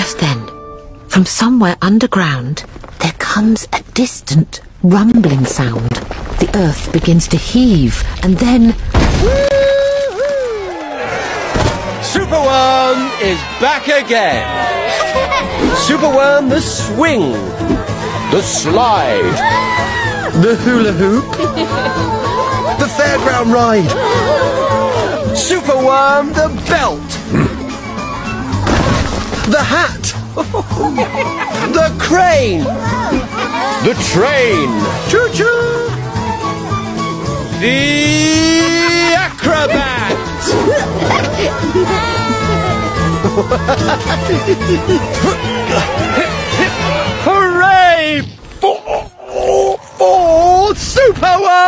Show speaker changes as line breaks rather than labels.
Just then, from somewhere underground, there comes a distant rumbling sound. The earth begins to heave, and then...
Superworm is back again! Superworm the swing, the slide, the hula hoop, the fairground ride, Superworm the belt, the hat, the crane, the train, choo-choo, the acrobat. Hooray for Superworm!